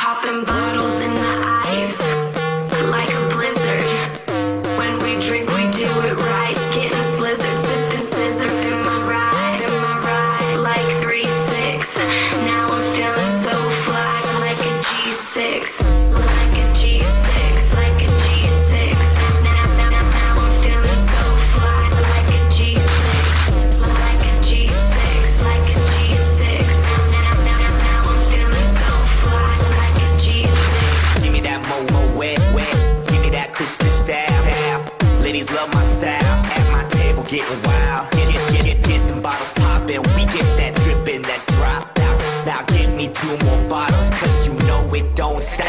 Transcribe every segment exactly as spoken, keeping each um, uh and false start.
Popping bottles in the ice, like a blizzard. When we drink, we do it right. Getting slizzard, sipping scissor in my ride, in my ride. Like three six. Now I'm feeling so fly, like a G six, like a G six, like a G six. Now, now, now, now I'm feeling so fly, like a G six, like a G six, like a G six. Now, now, now, now I'm feeling so fly, like a G six. Give me that mo mo wet wet. Give me that crystal style. Ladies love my style. At my table getting wild. Get get get get, get them bottles poppin'. We get that drippin', that drop out. Now give me two more bottles, cause you know it don't stop.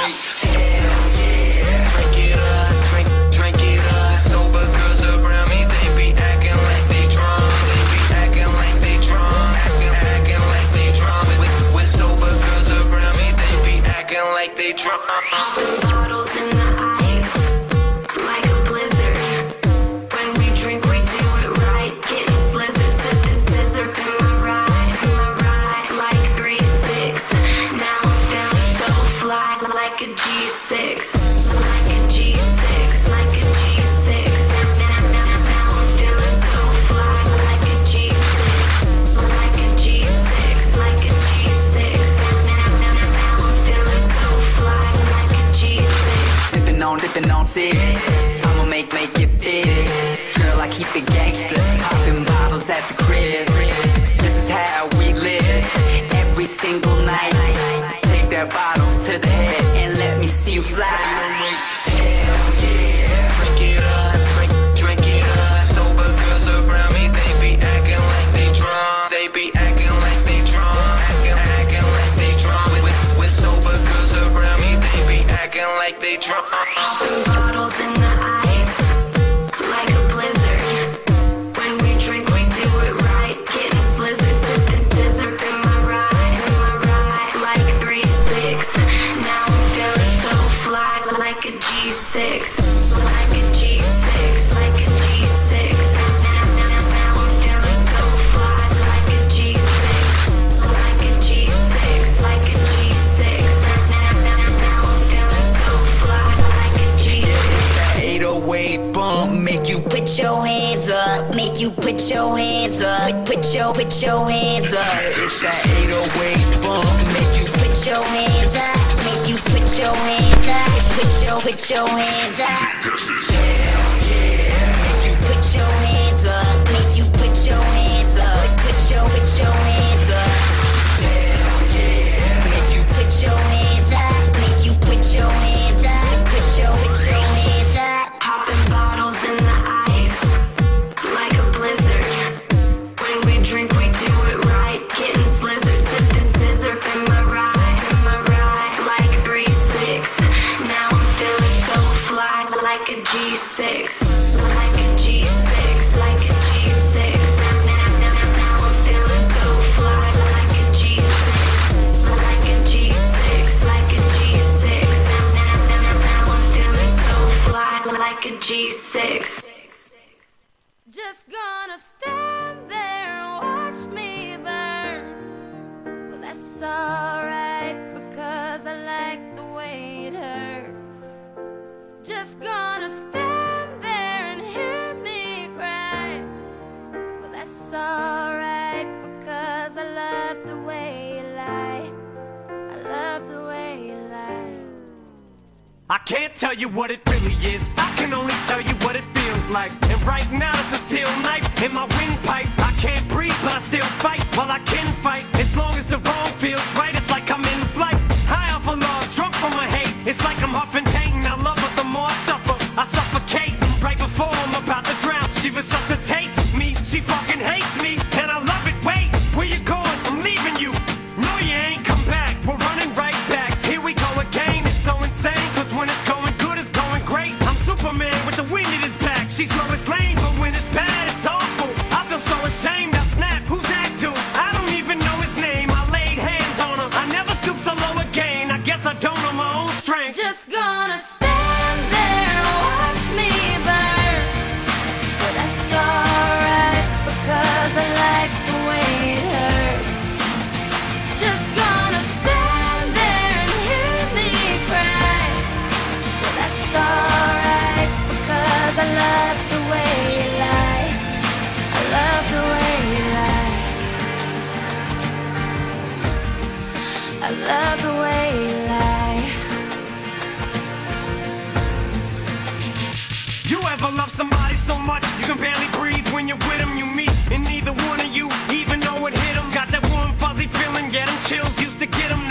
Hell yeah, drink it up, drink drink it up. Sober girls around me, they be acting like they drunk. They be acting like they drunk, acting acting like they drunk. With with sober girls around me, they be acting like they drunk. Bottles in the ice, like a blizzard. When we drink, we do it right. Getting slizzard, sipping scissor in my ride, in my ride. Like three six. Now I'm feeling so fly, like a G six, like a G six, like a G six. Now, now, now I'm feeling so fly, like a G six, like a G six, like a G six. Now, now, now I'm feeling so fly, like a G six. Sippin' on, dippin' on six. I'ma make, make it big. Girl, I keep it gangsta. Poppin' bottles at the crib. This is how we live. Every single night. Take that bottle to the head and let me see you fly. Hell yeah, drink it up, drink, drink it up. Sober girls around me, they be acting like they drunk. They be acting like they drunk, acting, acting like they drunk. With, with sober girls around me, they be acting like they drunk. Bottles in the ice, like a blizzard. When we drink, we do it right. Getting slizzard, sipping scissor in my ride, in my ride. Like three six. Now I'm feeling so fly, like a G six, like a G six, like a G six. Now, now, now I'm feeling so fly, like a G six, like a G six, like a G six. Now, now, now I'm feeling so fly, like a G six. eight oh eight bump, make you Put your hands up, make you put your hands up. Put, put your, put your hands up. It's that eight oh eight bump, make you Put your hands up, make you put your hands up. Put your, put your hands up. hell yeah. Make you put your hands up, make you put your hands up. Put your, put your hands up. Hell yeah. Make you put your hands up, make you put your hands up. Put your, put your hands up. Popping bottles in the ice, like a blizzard. When we drink, we do it right. Getting slizzard, sipping scissor in my ride, in my ride. Like three six. Now I'm feeling so fly, like a G six, like a G six, like a G six. Now, now, now I'm feeling so fly, like a G six, like a G six, like a G six. Now, now, now I'm feeling so fly, like a G six. Just gonna stand there and watch me burn. Well, that's alright, because I like the way it hurts. Just gonna stand there and hear me cry. Well, that's alright, because I love the way you lie. I love the way you lie. I can't tell you what it really is, I can only tell you what it feels like. And right now it's a steel knife in my windpipe. I can't breathe but I still fight, while I can fight. As long as the wrong feels right, it's like I'm in flight. High off of love, drunk from my hate. It's like I'm huffing pain, I love her the more I suffer. I suffocate, right before I'm about to drown. She resuscitates me, she fucking hates me. And I love it, wait, where you going? I'm leaving you. No you ain't come back, we're running right back. Here we go again, it's so insane. Cause when it's going good, it's going great. I'm Superman with the wind in his back. She's Lois Lane, but when it's bad, it's awful. I feel so ashamed, I snap, who's that dude? I don't can barely breathe when you're with him. You meet, and neither one of you even know it hit him. Got that warm, fuzzy feeling, get him chills, used to get him.